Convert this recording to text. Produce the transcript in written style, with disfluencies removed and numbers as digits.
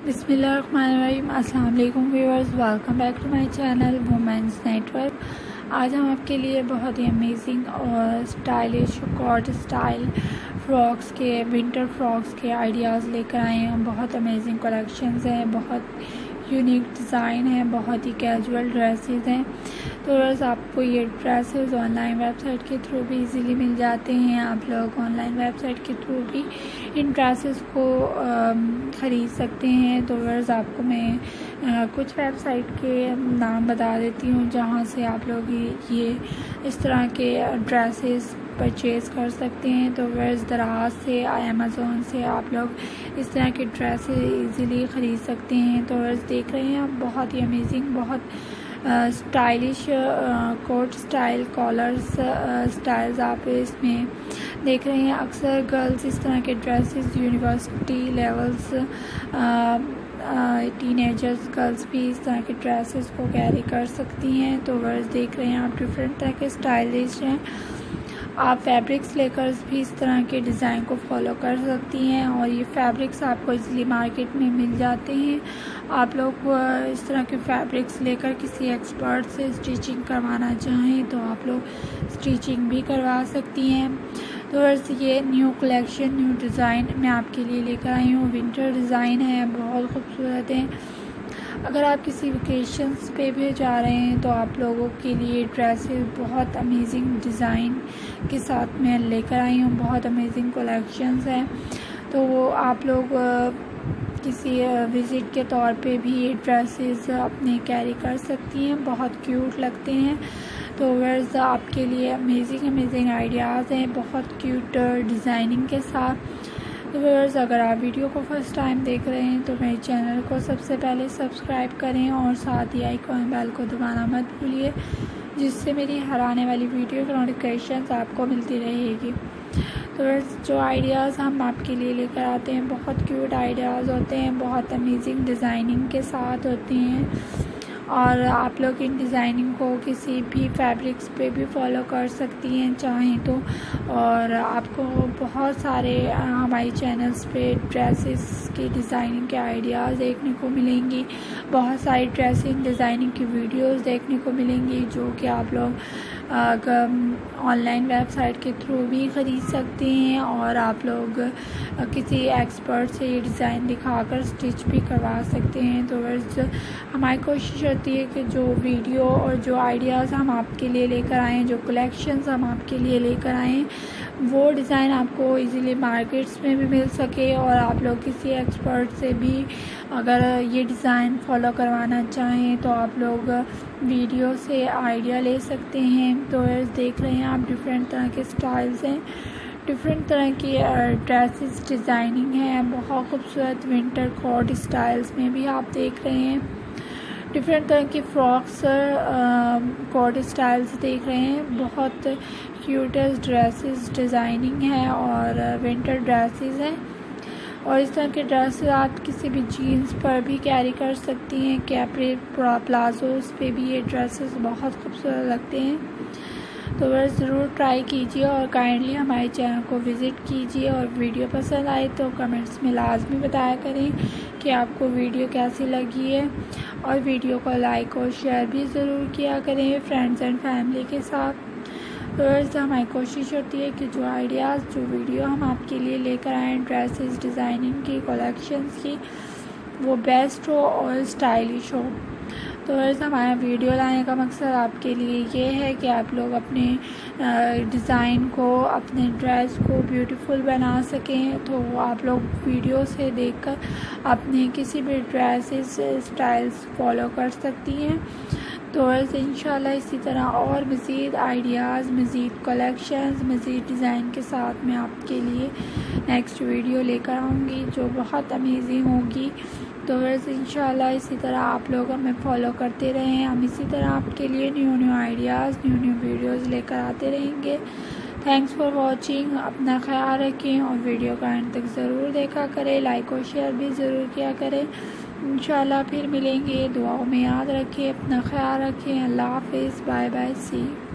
बिस्मिल्लाहिर्रहमानिर्रहीम। अस्सलाम वालेकुम viewers, welcome back to my channel women's network. आज हम आपके लिए बहुत ही अमेजिंग और स्टाइलिश कॉट स्टाइल फ्रॉक्स के विंटर फ्रॉक्स के आइडियाज़ लेकर आए हैं। बहुत अमेजिंग कलेक्शंस हैं, बहुत यूनिक डिज़ाइन है, बहुत ही कैजुअल ड्रेसेस हैं। तो बस आपको ये ड्रेसेस ऑनलाइन वेबसाइट के थ्रू भी इजीली मिल जाते हैं। आप लोग ऑनलाइन वेबसाइट के थ्रू भी इन ड्रेसेस को ख़रीद सकते हैं। तो बस आपको मैं कुछ वेबसाइट के नाम बता देती हूँ जहाँ से आप लोग ये इस तरह के ड्रेसेस परचेज़ कर सकते हैं। तो वर्स दराज से अमेज़ोन से आप लोग इस तरह के ड्रेसेस इजीली ख़रीद सकते हैं। तो वर्स देख रहे हैं आप, बहुत ही अमेजिंग, बहुत stylish coat style collars styles आप इसमें देख रहे हैं। अक्सर गर्ल्स इस तरह के dresses university levels teenagers girls भी इस तरह के ड्रेसेस को कैरी कर सकती हैं। तो वर्स देख रहे हैं आप, डिफरेंट तरह के स्टाइलिश हैं। आप फैब्रिक्स लेकर भी इस तरह के डिज़ाइन को फॉलो कर सकती हैं और ये फैब्रिक्स आपको इजीली मार्केट में मिल जाते हैं। आप लोग इस तरह के फैब्रिक्स लेकर किसी एक्सपर्ट से स्टिचिंग करवाना चाहें तो आप लोग स्टिचिंग भी करवा सकती हैं। तो बस ये न्यू कलेक्शन, न्यू डिज़ाइन मैं आपके लिए लेकर आई हूँ। विंटर डिज़ाइन है, बहुत खूबसूरत है। अगर आप किसी वेकेशंस पे भी जा रहे हैं तो आप लोगों के लिए ड्रेसेस बहुत अमेजिंग डिज़ाइन के साथ मैं लेकर आई हूँ। बहुत अमेजिंग कलेक्शंस हैं। तो वो आप लोग किसी विज़िट के तौर पे भी ये ड्रेसेस अपने कैरी कर सकती हैं, बहुत क्यूट लगते हैं। तो वर्स आपके लिए अमेजिंग आइडियाज़ हैं, बहुत क्यूट डिज़ाइनिंग के साथ। तो व्यूअर्स, अगर आप वीडियो को फर्स्ट टाइम देख रहे हैं तो मेरे चैनल को सबसे पहले सब्सक्राइब करें और साथ ही आइकॉन बेल को दबाना मत भूलिए, जिससे मेरी हर आने वाली वीडियो की नोटिफिकेशंस आपको मिलती रहेगी। तो व्यूअर्स, जो आइडियाज़ हम आपके लिए लेकर आते हैं बहुत क्यूट आइडियाज़ होते हैं, बहुत अमेजिंग डिज़ाइनिंग के साथ होते हैं और आप लोग इन डिज़ाइनिंग को किसी भी फैब्रिक्स पे भी फॉलो कर सकती हैं चाहें तो। और आपको बहुत सारे हमारे चैनल्स पे ड्रेसेस की डिज़ाइनिंग के आइडियाज़ देखने को मिलेंगी, बहुत सारी ड्रेसिंग डिज़ाइनिंग की वीडियोस देखने को मिलेंगी जो कि आप लोग ऑनलाइन वेबसाइट के थ्रू भी ख़रीद सकते हैं और आप लोग किसी एक्सपर्ट से ये डिज़ाइन दिखाकर स्टिच भी करवा सकते हैं। तो बस हमारी कोशिश होती है कि जो वीडियो और जो आइडियाज़ हम आपके लिए लेकर आएँ, जो कलेक्शंस हम आपके लिए लेकर आएँ, वो डिज़ाइन आपको इजीली मार्केट्स में भी मिल सके और आप लोग किसी एक्सपर्ट से भी अगर ये डिज़ाइन फॉलो करवाना चाहें तो आप लोग वीडियो से आइडिया ले सकते हैं। तो देख रहे हैं आप, डिफरेंट तरह के स्टाइल्स हैं, डिफरेंट तरह की ड्रेसेस डिज़ाइनिंग है, बहुत खूबसूरत विंटर कोट स्टाइल्स में भी आप देख रहे हैं। डिफरेंट तरह की फ्रॉक्स कोट स्टाइल्स देख रहे हैं, बहुत क्यूटेस्ट ड्रेसेस डिज़ाइनिंग है और विंटर ड्रेसेस हैं। और इस तरह के ड्रेसेस आप किसी भी जीन्स पर भी कैरी कर सकती हैं, कैपरी प्लाजोस पे भी ये ड्रेसेस बहुत खूबसूरत लगते हैं। तो बस ज़रूर ट्राई कीजिए और काइंडली हमारे चैनल को विज़िट कीजिए और वीडियो पसंद आए तो कमेंट्स में लाजमी बताया करें कि आपको वीडियो कैसी लगी है और वीडियो को लाइक और शेयर भी ज़रूर किया करें फ्रेंड्स एंड फैमिली के साथ। तो वैसे हमारी कोशिश होती है कि जो आइडियाज़, जो वीडियो हम आपके लिए लेकर आएँ ड्रेसेस डिज़ाइनिंग की, कलेक्शंस की, वो बेस्ट हो और स्टाइलिश हो। तो वैसे हमारा वीडियो लाने का मकसद आपके लिए ये है कि आप लोग अपने डिज़ाइन को, अपने ड्रेस को ब्यूटीफुल बना सकें। तो आप लोग वीडियो से देखकर अपने किसी भी ड्रेसेस स्टाइल्स फॉलो कर सकती हैं। तो वैसे इंशाल्लाह इसी तरह और मज़ीद आइडियाज़, मज़ीद कलेक्शंस, मज़ीद डिज़ाइन के साथ मैं आपके लिए नेक्स्ट वीडियो लेकर आऊँगी जो बहुत अमेजिंग होगी। तो वैसे इंशाल्लाह इसी तरह आप लोग हमें फॉलो करते रहें, हम इसी तरह आपके लिए न्यू आइडियाज़, न्यू वीडियोज़ लेकर आते रहेंगे। Thanks for watching. अपना ख्याल रखें और वीडियो का एंड तक ज़रूर देखा करें, लाइक और शेयर भी ज़रूर किया करें। इंशाल्लाह फिर मिलेंगे, दुआओं में याद रखें, अपना ख्याल रखें। अल्लाह हाफ़िज़, बाय बाय, सी।